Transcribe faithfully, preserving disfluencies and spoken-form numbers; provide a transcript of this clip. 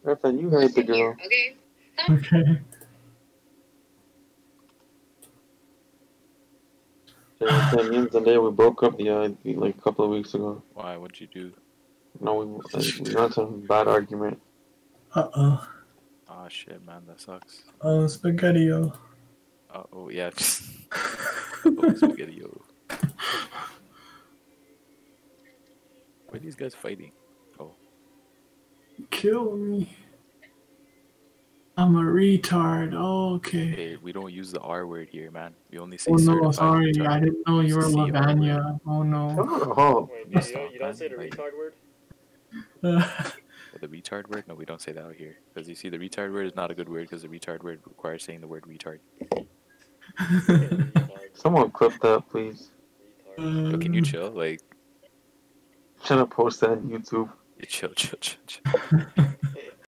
Bertha, you heard the girl. Okay. Okay. Yeah, me and Zendaya, we broke up the uh, like a couple of weeks ago. Why? What'd you do? No, we like, we got into a bad argument. Uh oh. Oh shit, man, that sucks. Oh, spaghetti-o. Uh oh, yeah. Oh, spaghetti-o. Why are these guys fighting? Oh. Kill me. I'm a retard. Oh, okay. Hey, we don't use the R word here, man. We only say Oh no, certified sorry. retard. I didn't know you were C R word. Lavanya. Oh no. Oh, Wait, you, you, don't, you don't say the Like- retard word? The retard word? No, we don't say that out here. Because you see, the retard word is not a good word because the retard word requires saying the word retard. Retard. someone clip that, please. Retard. But can you chill? Like, Trying to post that on YouTube. you chill, chill, chill, chill.